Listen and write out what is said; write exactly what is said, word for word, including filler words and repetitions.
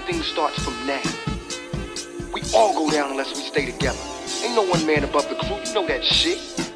everything starts from now. We all go down unless we stay together. Ain't no one man above the crew, you know that shit.